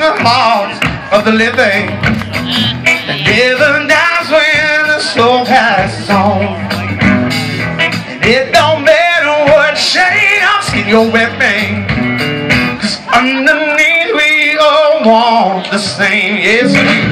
the hearts of the living. The never dies when the soul passes on. And it don't matter what shade of skin you're wearing, 'cause underneath we all want the same. Yes, we do.